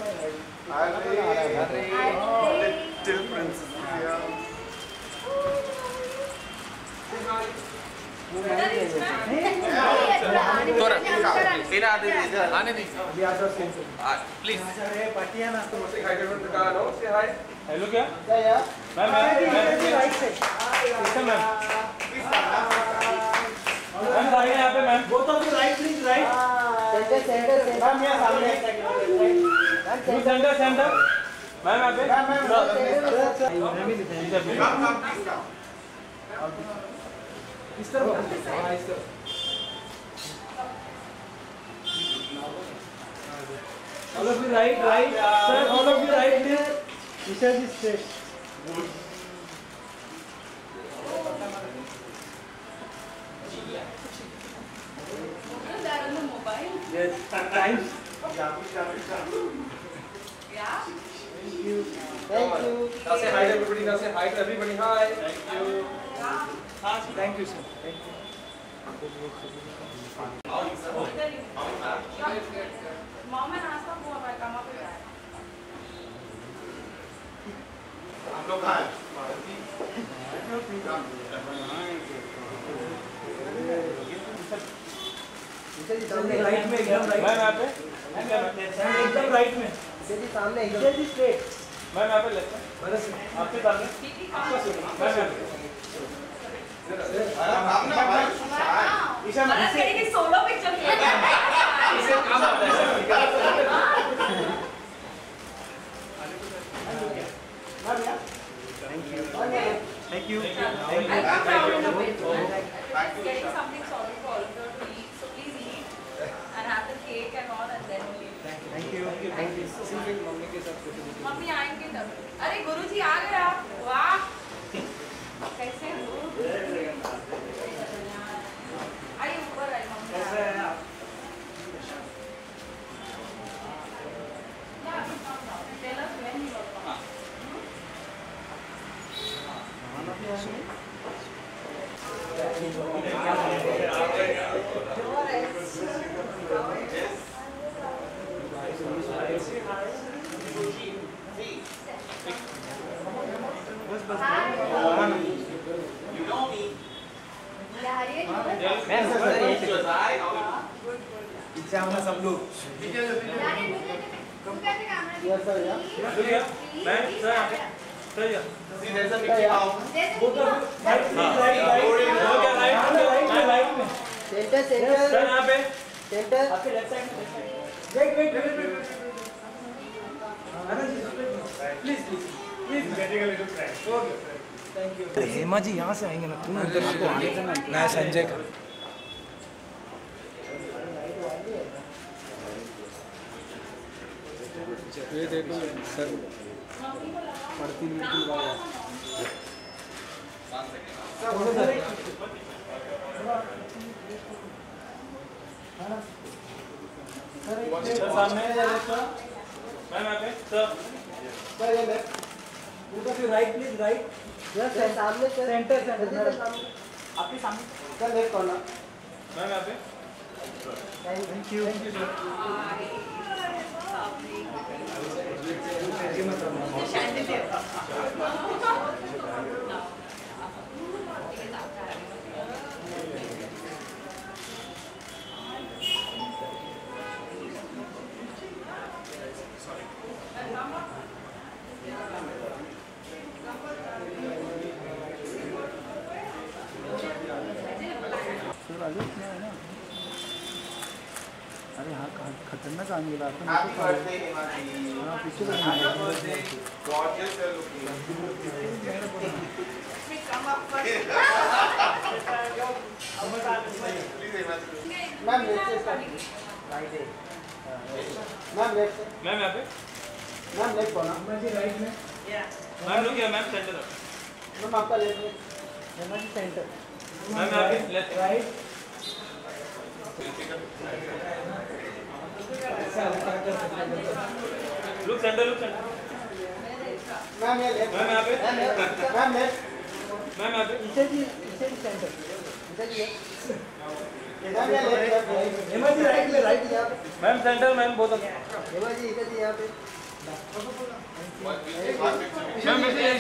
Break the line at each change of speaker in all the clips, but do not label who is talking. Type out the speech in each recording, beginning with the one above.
Little princess.
Please.
Hello क्या? Ma'am right side. Ma'am side यहाँ पे ma'am.
Both of you right please right. Centre ma'am यहाँ सामने।
Centre ma'am यहाँ पे।
इस तरफ हाँ इस तरफ। All of you right, sir. All of you right, please. Teacher is straight. Yes. Times.
Yeah.
Thank you. Thank you.
Now say hi to everybody. Now say hi to everybody. Hi.
Thank you.
Thank you, sir. Thank you.
Mom and Asta go up. I come up here.
हम लोग कहाँ हैं?
सामने right में एकदम right.
Ma'am यहाँ पे।
एकदम राइट में। जी सामने एकदम जी स्ट्रेट।
मैम यहाँ पे लेफ्ट में।
बरस
आपके सामने।
आपका
मैम यहाँ पे।
ईशा मैम
इसे सोलो पिक्चर किया
इसे काम आता है।
Thank you.
I'm proud in a way. Getting something solid for all of you to eat. So please eat and have the cake and all, and then we'll eat.
Thank you. Thank you. Mummy के साथ photo खींचो।
Mummy आएंगे तब। अरे गुरुजी आ गए आप। वाह। कैसे हो? आइए ऊपर आइए मम्मी।
कैसे हैं आप?
Tell us when you will come.
You know me.
पीछे आना सब लोग। Yes sir, yeah.
Ma'am sir यहाँ पे। सर यहाँ।
See, there's a Mickey Mouse.
Both of you right, please, right.
हो गया
Right में। Center.
सर यहाँ पे।
Center. आपके लेफ्ट साइड में। Wait. Please. Getting a little crack. Okay. Thank you. Hema ji यहाँ से आएंगे ना तुम उधर आपको आगे करना है ना संजय का ये देखो सर पढ़ती मिलती बात
सर सामने मैम यहाँ पे सर
ये लेफ्ट ऊपर से right please right yes sir सामने सर सेंटर आपके सामने सर लेफ्ट कॉर्नर
मैम यहाँ पे
थैंक यू सर अरे हाँ खतरनाक आने लगा
Happy birthday, Hema ji.
हाँ पीछे
Happy birthday. Gorgeous you're looking.
Come up first.
Please, Hema ji.
Ma'am left से राइट है मैम लेफ्ट से
मैम यहाँ पे
ma'am left corner ma'am ji right में
मैम लोग मैम सेंटर
मैम आपका लेफ्ट में मैम जी सेंटर
मैम यहाँ पे left
right
look centre
ma'am ये लेफ्ट
मैम यहाँ पे
मैम लेफ्ट
मैम यहाँ पे
इसे जी सेंटर इसे जी हेमा जी राइट ले राइट यहाँ पे
मैम सेंटर मैम बहुत
हेमा जी इधर जी यहाँ पे
मैम ऐसे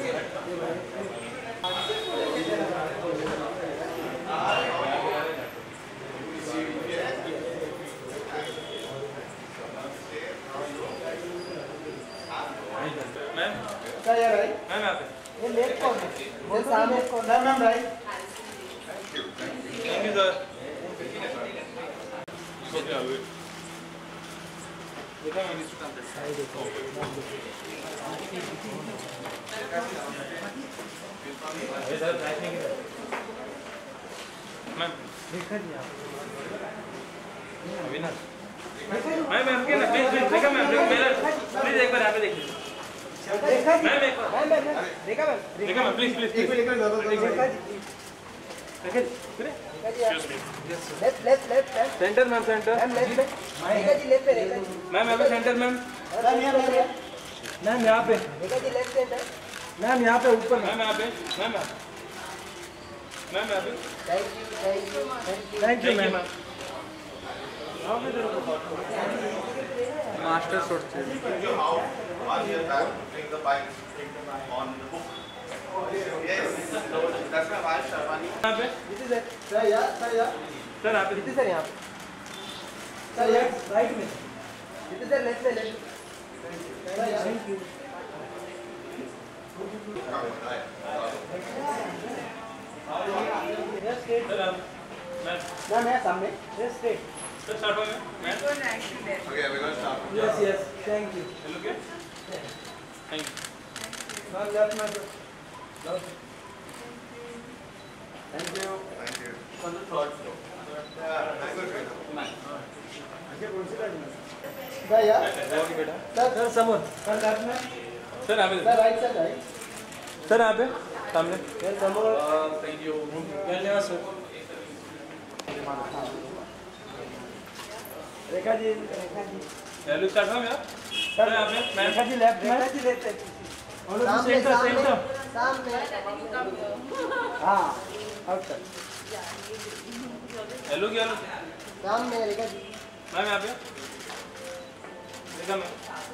मैम
क्या यार राइट
मैम यहाँ पे
ये लेफ्ट कौन है ये सामने कौन है ma'am right
thank you sir देखा मैम इस अरे सर फ्लैश नहीं किया मैम
देखा जी आप
अविनाश मैम मैम के ना प्लीज प्लीज देखा मैम मेरा प्लीज एक बार यहाँ पे देखिए
देखा जी
मैम एक बार
मैम देखा मैम
देखा मैम प्लीज प्लीज
एक मिनट
देखा
left left left
centre ma'am centre
ma'am left में देखा जी लेफ्ट पे देखा जी
मैम यहाँ पे सेंटर मैम
मैम यहाँ पे देखा जी लेफ्ट सेंटर मैम यहाँ पे ऊपर
मैम यहाँ पे मैम मैम यहाँ पे
thank you ma'am
Master should say. How 1 year back putting the bike on the book. Yes. That's my wife Sharmani.
यहाँ पे
This is it. Sir यहाँ
सर यहाँ पे
This is sir यहाँ पे सर यहाँ राइट में This is sir लेफ्ट में लेफ्ट सर यहाँ thank you yes straight
sir ma'am
ma'am यहाँ सामने यस स्ट्रेट
सर स्टार्ट हो गया ma'am
Going actually there.
Okay, we're going to start.
Yes yes thank you
hello क्या thank you
ma'am left में
Thank you. Thank you. On the third floor. Yeah, very good.
Sir यहाँ
okay बेटा
sir समोर sir left में
sir यहाँ पे
sir right sir right
sir यहाँ पे सामने
सर समोर
थैंक यू
धन्यवाद sir Rekha ji
hello start हो गया सर यहाँ पे मैम
रेखा जी लेफ्ट में Rekha ji left centre centre सामने
I think you come here.
हाँ अब सर
हेलो क्या हेलो
सामने रेखा जी
मैम यहाँ पे देखा मैम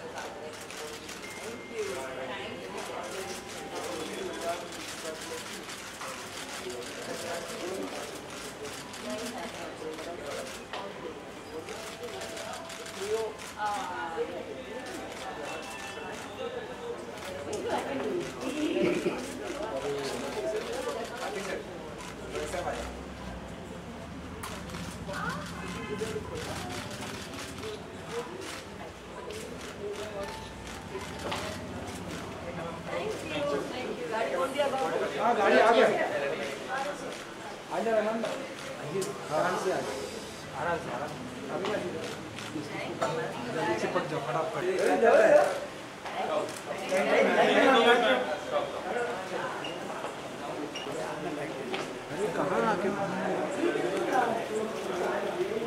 हाँ गाड़ी आ गया आ जा मैम आराम से आराम से अभी जल्दी चिपक जाओ फटाफट अरे कहाँ आके